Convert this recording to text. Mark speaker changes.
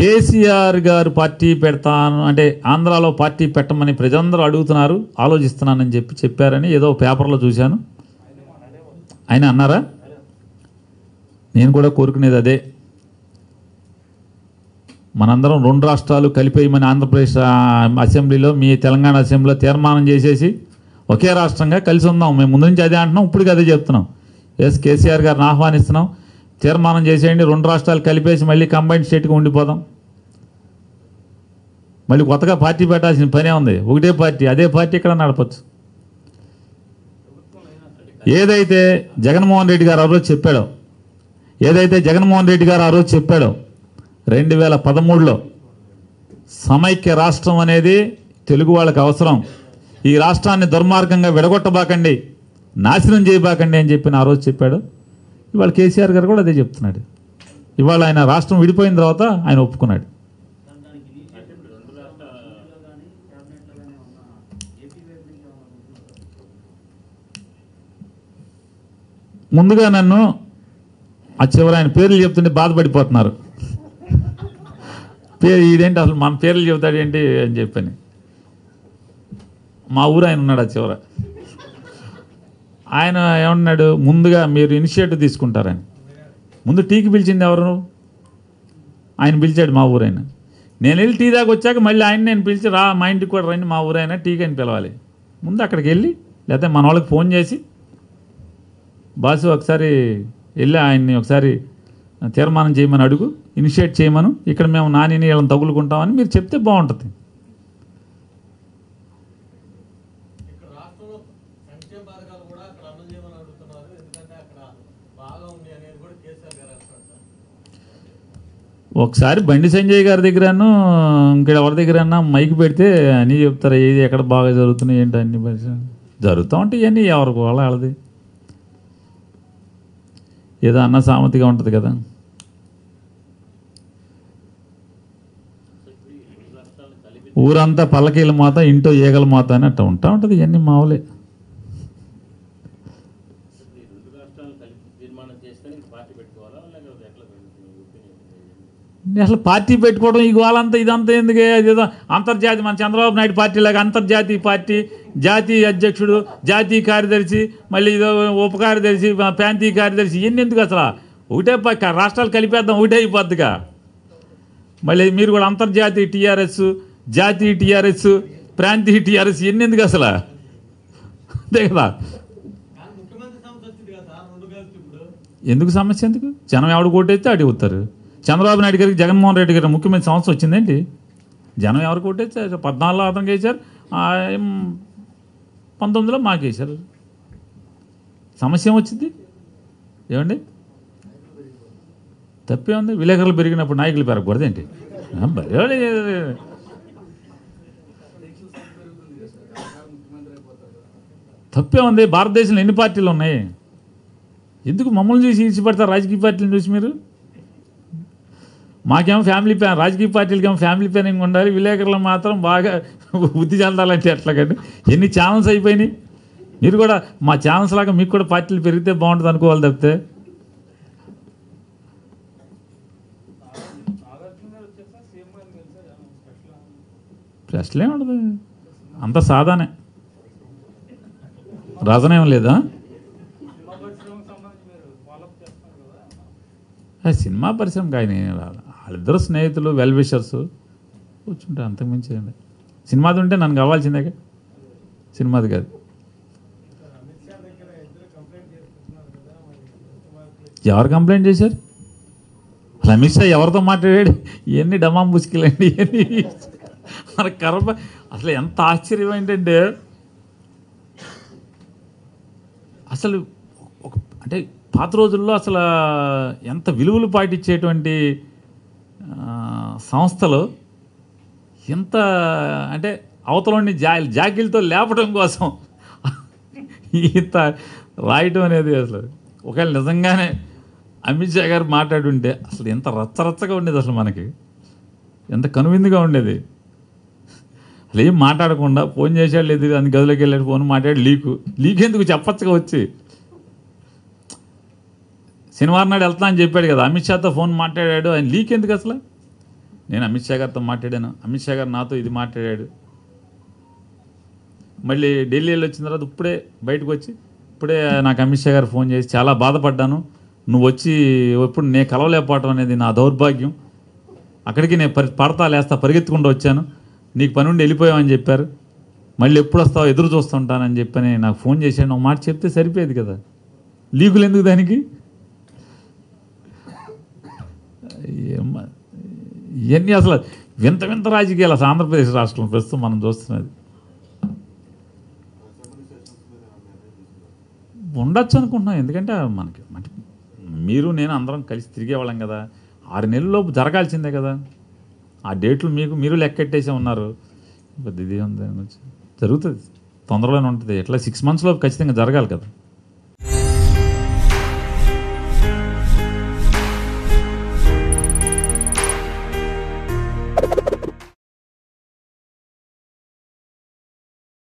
Speaker 1: కేసీఆర్ గారు పార్టీ పెడతాను అంటే ఆంధ్రాలో పార్టీ పెట్టమని ప్రజలందరూ అడుగుతున్నారు, ఆలోచిస్తున్నానని చెప్పారని ఏదో పేపర్లో చూశాను. ఆయన అన్నారా? నేను కూడా కోరుకునేది అదే. మనందరం 2 రాష్ట్రాలు కలిపేయమని ఆంధ్రప్రదేశ్ అసెంబ్లీలో, మీ తెలంగాణ అసెంబ్లీలో తీర్మానం చేసేసి ఒకే రాష్ట్రంగా కలిసి ఉందాం. మేము ముందు నుంచి అదే అంటున్నాం, ఇప్పుడు అదే చెప్తున్నాం. కేసీఆర్ గారిని ఆహ్వానిస్తున్నాం, తీర్మానం చేసేయండి, 2 రాష్ట్రాలు కలిపేసి మళ్ళీ కంబైన్డ్ స్టేట్గా ఉండిపోదాం. మళ్ళీ కొత్తగా పార్టీ పెట్టాల్సిన పనే ఉంది. ఒకటే పార్టీ, అదే పార్టీ ఇక్కడ నడపచ్చు. ఏదైతే జగన్మోహన్ రెడ్డి గారు ఆ రోజు చెప్పాడో 2013లో సమైక్య రాష్ట్రం అనేది తెలుగు వాళ్ళకి అవసరం, ఈ రాష్ట్రాన్ని దుర్మార్గంగా విడగొట్టబాకండి, నాశనం చేయబాకండి అని చెప్పి ఆ రోజు చెప్పాడు. ఇవాళ కేసీఆర్ గారు కూడా అదే చెప్తున్నాడు. ఇవాళ ఆయన రాష్ట్రం విడిపోయిన తర్వాత ఆయన ఒప్పుకున్నాడు. ముందుగా నన్ను ఆ చివరి ఆయన పేర్లు చెప్తుంటే బాధపడిపోతున్నారు. ఇదేంటి అసలు మన పేర్లు చెబుతాడు ఏంటి అని చెప్పని. మా ఊరు ఆయన ఉన్నాడు ఆ చివర. ఆయన ఏమన్నాడు, ముందుగా మీరు ఇనిషియేటివ్ తీసుకుంటారని. ముందు టీకి పిలిచింది ఎవరు? ఆయన పిలిచాడు మా ఊరైన. నేను వెళ్ళి టీ దాకా వచ్చాక మళ్ళీ ఆయన నేను పిలిచి రా మా ఇంటికి కూడా రండి, మా ఊరైనా టీకి అని పిలవాలి. ముందు అక్కడికి వెళ్ళి లేకపోతే మన వాళ్ళకి ఫోన్ చేసి బాసు ఒకసారి వెళ్ళి ఆయన్ని ఒకసారి తీర్మానం చేయమని అడుగు, ఇనిషియేట్ చేయమను, ఇక్కడ మేము నానిని వీళ్ళని తగులుకుంటామని మీరు చెప్తే బాగుంటుంది. ఒకసారి బండి సంజయ్ గారి దగ్గరను ఇక్కడ ఎవరి దగ్గరన్నా మైక్ పెడితే అన్నీ చెప్తారు, ఏది ఎక్కడ బాగా జరుగుతున్నాయి ఏంటి అన్ని జరుగుతూ ఉంటాయి. ఇవన్నీ ఎవరికి వాళ్ళది ఏదో అన్న సామెతగా ఉంటుంది కదా. ఊరంతా పల్లకీల మాత, ఇంటో ఈగల మాత అని అట్లా ఉంటా ఉంటుంది. ఇవన్నీ మావులే. అసలు పార్టీ పెట్టుకోవడం ఈ గోలంతా ఇదంతా ఎందుకే? అదేదో అంతర్జాతీయ మన చంద్రబాబు నాయుడు పార్టీ లాగా అంతర్జాతీయ పార్టీ, జాతీయ అధ్యక్షుడు, జాతీయ కార్యదర్శి, మళ్ళీ ఇదో ఉప కార్యదర్శి, ప్రాంతీయ కార్యదర్శి, ఇవన్నీ ఎందుకు? అసలు ఒకటే రాష్ట్రాలు కలిపేద్దాం, ఒకటే అయిపోద్దిగా. మళ్ళీ మీరు కూడా అంతర్జాతీయ టీఆర్ఎస్, జాతీయ టీఆర్ఎస్, ప్రాంతీయ టీఆర్ఎస్, ఇవన్నీ ఎందుకు అసలు? అంతే కదా. ఎందుకు సమస్య? ఎందుకు? జనం ఎవడు కోటేస్తే అడి అవుతారు. చంద్రబాబు నాయుడు గారికి జగన్మోహన్ రెడ్డి గారి ముఖ్యమంత్రి సంస్థ వచ్చిందేంటి? జనం ఎవరు కోటేస్తే 14లో అతనికి వేశారు, 19లో మాకు వేశారు. సమస్య ఏమొచ్చింది? ఏమండి తప్పే ఉంది? విలేకరులు పెరిగినప్పుడు నాయకులు పెరగకూడదేంటి? తప్పే ఉంది. భారతదేశంలో ఎన్ని పార్టీలు ఉన్నాయి? ఎందుకు మమ్మల్ని చూసి ఈడ్చిపడతారు రాజకీయ పార్టీలను చూసి? మీరు మాకేమో ఫ్యామిలీ ప్లాన్, రాజకీయ పార్టీలకేమో ఫ్యామిలీ ప్లానింగ్ ఉండాలి, విలేకరులు మాత్రం బాగా బుద్ధి చెందాలంటే ఎట్లాగండి? ఎన్ని ఛానల్స్ అయిపోయినాయి. మీరు కూడా మా ఛానల్స్ లాగా మీకు కూడా పార్టీలు పెరిగితే బాగుంటుంది అనుకోవాలి తప్పితే ప్రశ్నలే ఉండదు. అంత సాదానే, రజనేం లేదా? సినిమా పరిశ్రమ కానీ వాళ్ళిద్దరు స్నేహితులు, వెల్ విషర్స్ కూర్చుంటే అంతకుమించి ఏంటి? సినిమాది ఉంటే నన్ను కావాల్సిందే, సినిమాది కాదు. ఎవరు కంప్లైంట్ చేశారు? అసలు అమిత్ షా ఎవరితో మాట్లాడాడు? ఇవన్నీ డమాం ముసుకిలండి, ఇవన్నీ మన కర్మ. అసలు ఎంత ఆశ్చర్యం ఏంటంటే అసలు అంటే పాత రోజుల్లో అసలు ఎంత విలువలు పాటించేటువంటి సంస్థలు ఎంత అంటే అవతలని జాకీలతో లేపడం కోసం ఇంత రాయటం అనేది అసలు ఒకవేళ నిజంగానే అమిత్ షా గారు మాట్లాడుంటే అసలు ఎంత రచ్చరచ్చగా ఉండేది, అసలు మనకి ఎంత కనువిందుగా ఉండేది. అసలు ఏం మాట్లాడకుండా ఫోన్ చేసాడు, లేదు అని గదిలోకి వెళ్ళాడు, ఫోన్ మాట్లాడి లీక్ ఎందుకు చెప్పచ్చుగా వచ్చి. శనివారం నాడు వెళ్తా అని చెప్పాడు కదా, అమిత్ షాతో ఫోన్ మాట్లాడాడు, ఆయన లీక్ ఎందుకు అసలు? నేను అమిత్ షా గారితో మాట్లాడాను, అమిత్ షా గారు నాతో ఇది మాట్లాడాడు. మళ్ళీ ఢిల్లీ వెళ్ళి వచ్చిన తర్వాత ఇప్పుడే బయటకు వచ్చి ఇప్పుడే నాకు అమిత్ షా గారు ఫోన్ చేసి చాలా బాధపడ్డాను, నువ్వు వచ్చి ఎప్పుడు నేను కలవలేకపోవటం అనేది నా దౌర్భాగ్యం, అక్కడికి నేను పడతా లేస్తా పరిగెత్తుకుంటూ వచ్చాను, నీకు పని ఉండి వెళ్ళిపోయామని చెప్పారు, మళ్ళీ ఎప్పుడు వస్తావు ఎదురు చూస్తుంటానని చెప్పని నాకు ఫోన్ చేశాను. ఒక మాట చెప్తే సరిపోయేది కదా, లీకులు ఎందుకు దానికి? ఇవన్నీ అసలు వింత వింత రాజకీయాలు అసలు ఆంధ్రప్రదేశ్ రాష్ట్రంలో ప్రస్తుతం మనం చూస్తున్నది. ఉండొచ్చు అనుకుంటున్నాం, ఎందుకంటే మనకి మీరు నేను అందరం కలిసి తిరిగేవాళ్ళం కదా, 6 నెలల్లోపు జరగాల్సిందే కదా. ఆ డేట్లు మీరు లెక్కెట్టేసే ఉన్నారు, ఇది ఉంది జరుగుతుంది, తొందరలోనే ఉంటుంది. ఎట్లా 6 months లోపు ఖచ్చితంగా జరగాలి కదా.